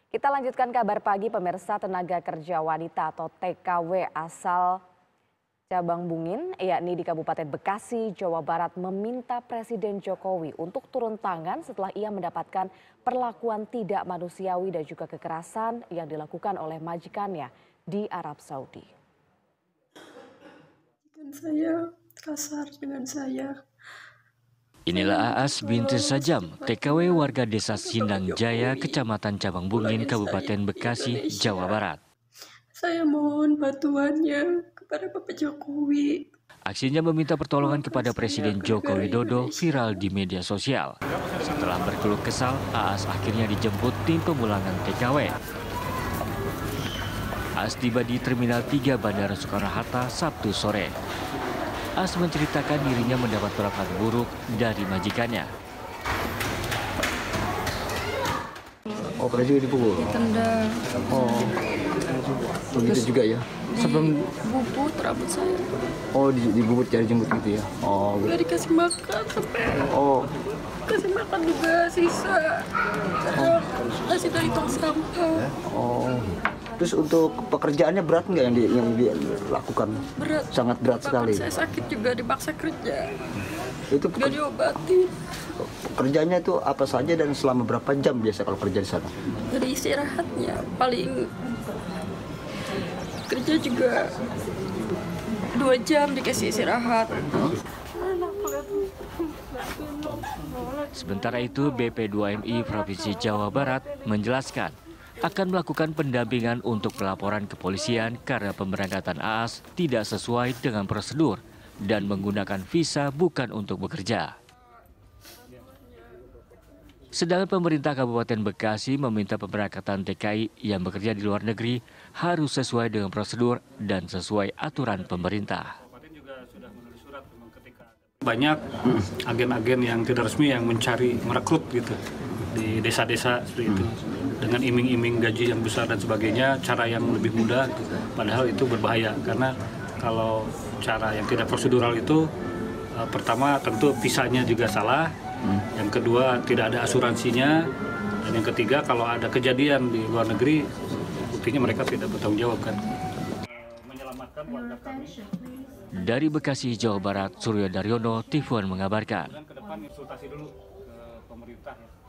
Kita lanjutkan kabar pagi pemirsa. Tenaga kerja wanita atau TKW asal Cabang Bungin, yakni di Kabupaten Bekasi, Jawa Barat, meminta Presiden Jokowi untuk turun tangan setelah ia mendapatkan perlakuan tidak manusiawi dan juga kekerasan yang dilakukan oleh majikannya di Arab Saudi. Saya kasar dengan saya. Inilah Aas binti Sajam, TKW warga desa Sindang Jaya, Kecamatan Cabang Bungin, Kabupaten Bekasi, Jawa Barat. Saya mohon bantuannya kepada Bapak Jokowi. Aksinya meminta pertolongan kepada Presiden Joko Widodo viral di media sosial. Setelah berkeluh kesal, Aas akhirnya dijemput tim pemulangan TKW. Aas tiba di Terminal 3 Bandara Soekarno-Hatta Sabtu sore. Aas menceritakan dirinya mendapat perlakuan buruk dari majikannya. Oh, pernah juga dipukul? Ditendang. Oh, begitu juga ya? Sebelum Bubut rambut saya. oh dibubut cari jemput gitu ya? Oh, Gak dikasih makan sampai. oh, Kasih makan juga sisa. Kadang kasih dari tong sampah. oh. Terus untuk pekerjaannya berat nggak yang dilakukan? Berat. Sangat berat sekali. Saya sakit juga dipaksa kerja. Itu Gak diobati. kerjanya itu apa saja dan selama berapa jam biasa kalau kerja di sana? Dari istirahatnya paling kerja juga 2 jam dikasih istirahat. Sementara itu, BP2MI Provinsi Jawa Barat menjelaskan akan melakukan pendampingan untuk pelaporan kepolisian karena pemberangkatan Aas tidak sesuai dengan prosedur dan menggunakan visa bukan untuk bekerja. Sedangkan pemerintah Kabupaten Bekasi meminta pemberangkatan TKI yang bekerja di luar negeri harus sesuai dengan prosedur dan sesuai aturan pemerintah. Banyak agen-agen yang tidak resmi yang merekrut gitu di desa-desa seperti itu dengan iming-iming gaji yang besar dan sebagainya, cara yang lebih mudah, padahal itu berbahaya karena kalau cara yang tidak prosedural itu pertama tentu visanya juga salah, yang kedua tidak ada asuransinya, dan yang ketiga kalau ada kejadian di luar negeri buktinya mereka tidak bertanggung jawab kan. Menyelamatkan warga kami. Dari Bekasi, Jawa Barat, Suryo Daryono, TV One mengabarkan. Ke depan konsultasi dulu ke pemerintah.